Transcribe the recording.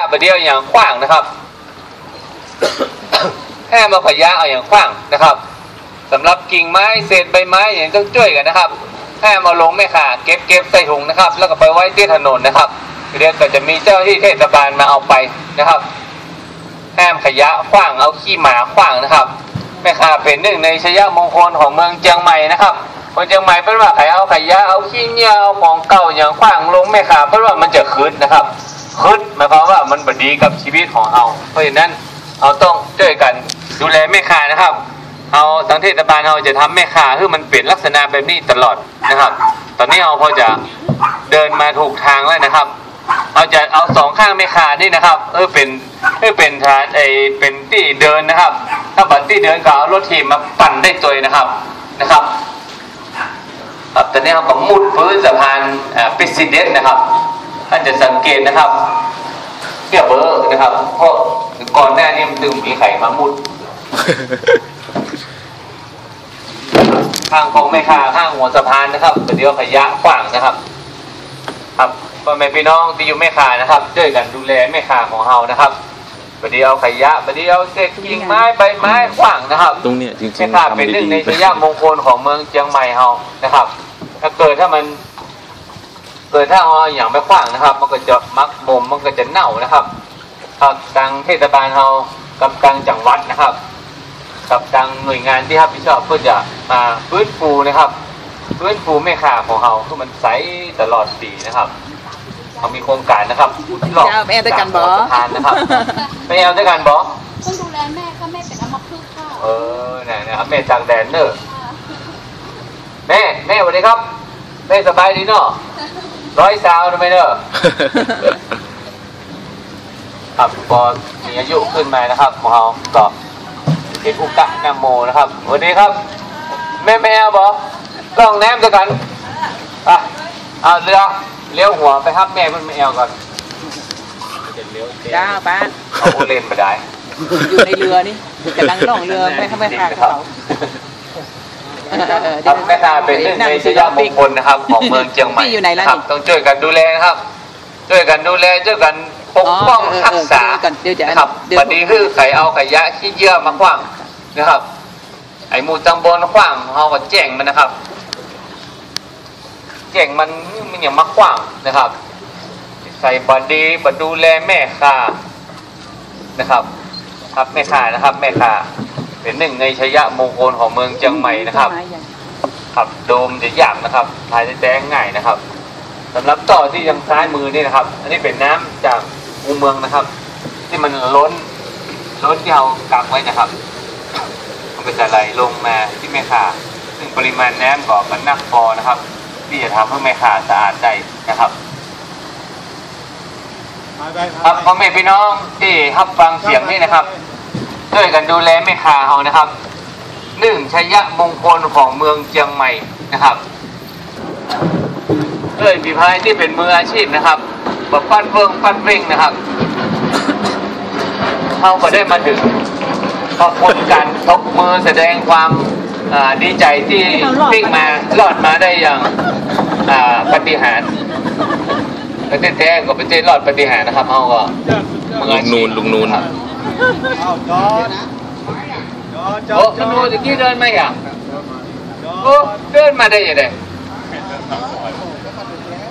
ประเดี๋ยวอย่างขว้างนะครับ แค่มาขยะเอาอย่างขว้างนะครับสำหรับกิ่งไม้เศษใบไม้อย่างต้องช่วยกันนะครับแค่มาลงไม่ขาเก็บใส่ถุงนะครับแล้วก็ไปไว้ที่ถนนนะครับเดี๋ยวก็จะมีเจ้าที่เทศบาลมาเอาไปนะครับแค่ขยะขว้างเอาขี้หมาขว้างนะครับแม่ค้าเป็นหนึ่งในชัยมงคลของเมืองเชียงใหม่นะครับคนเชียงใหม่เป็นว่าใครเอาขยะเอาขี้เหนียวของเก่าอย่างขว้างลงแม่ค้าเป็นว่ามันจะคืดนะครับคืดหมายความว่ามันบดีกับชีวิตของเราเพราะฉะนั้นเราต้องช่วยกันดูแลแม่ค้านะครับเอาทางเทศบาลเราจะทำแม่ค้าให้มันเปลี่ยนลักษณะแบบนี้ตลอดนะครับตอนนี้เราพอจะเดินมาถูกทางแล้วนะครับเราจะเอาสองข้างแม่ค้านี่นะครับเป็นทางเป็นที่เดินนะครับถ้าบัดที่เดินก็เอารถทีมมาปั่นได้ตัวนะครับตอนนี้เราก็มุดพื้นสะพานปิซิเดนนะครับท่านจะสังเกตนะครับเกี่ยวเบอร์นะครับเพราะก่อนหน้านี้มันดึงมีไข่มามุดข้างของแม่ค้าข้างหัวสะพานนะครับเดี๋ยวขยะขว้างนะครับครับพ่อแม่พี่น้องที่อยู่แม่ค้านะครับช่วยกันดูแลแม่ค้าของเรานะครับเดี๋ยวขยะเดี๋ยวเศษกิ่งไม้ใบไม้ขว้างนะครับตรงนี้จริงๆแม่ค้าเป็นหนึ่งในชัยมงคลของเมืองเชียงใหม่เรานะครับถ้าเอาอย่างไปขว้างนะครับมันก็จะมักมมมันก็จะเน่านะครับทางเทศบาลเรากับทางจังหวัดนะครับกับทางหน่วยงานที่รับผิดชอบเพื่อจะมาฟื้นฟูนะครับฟื้นฟูแม่ค้าของเราให้มันใสตลอดปีนะครับเขามีโครงการนะครับหลอกแม่ด้วยกันบอทานนะครับแม่เอาด้วยกันบอต้องดูแลแม่ค่ะแม่เป็นอัมพฤกษ์ค่ะนะครับแม่จากแดนเนอร์แม่สวัสดีครับแม่สบายดีเนาะ100 สาวทำไมเนอะครับพอมีอายุขึ้นมานะครับของเราก็เป็นอุกะนโมนะครับสวัสดีครับแม่เอาบอลองแนมด้วยกันเอาเรือเลี้ยวหัวไปครับแม่เพิ่งไม่เอาก่อนจ้าป้าเอาเล่นมาได้อยู่ในเรือนี่กำลังล่องเรือไม่ทำไมขาดเขาครับแม่ค้าเป็นหนึ่งในชัยมงคลนะครับของเมืองเชียงใหม่ครับต้องช่วยกันดูแลนะครับช่วยกันดูแลช่วยกันปกป้องรักษาครับวันนี้คือใครเอาขยะขี้เยื่อมาขว้างนะครับไอหมู่ตำบลขว้างเขาก็แจ้งมันนะครับแจ้งมันอย่างมาขว้างนะครับใส่บดีบดูแลแม่ค้านะครับครับแม่ค้านะครับแม่ค้าเป็นหนึ่งในชัยมงคลของเมืองเชียงใหม่นะครับครับโดมจะยากนะครับถ่ายแจ้งง่ายนะครับสำหรับต่อที่ยังซ้ายมือนี่นะครับอันนี้เป็นน้ำจากอุโมงค์นะครับที่มันล้นที่เรากักไว้นะครับมันก็จะไหลลงมาที่แม่ข่าซึ่งปริมาณน้ำก็มันนักพอนะครับที่จะทำให้แม่ข่าสะอาดได้นะครับครับพ่อแม่พี่น้องที่รับฟังเสียงนี่นะครับช่วยกันดูแลแม่ข่าเรานะครับหนึ่งชัยมงคลของเมืองเชียงใหม่นะครับฝีพายที่เป็นมืออาชีพนะครับแบบปั้นเร่งนะครับเขาก็ได้มาถึงขอบคุณกันตบมือแสดงความดีใจที่วิ่งมารอดมาได้อย่างปาฏิหาริย์ประเทศแท้ก็ประเทศรอดปาฏิหาริย์นะครับเขาก็มืออาชีพลุงนูนโอ้ลุงนูนตะกี้เดินไหมอ่ะโอ้เดินมาได้ยังไง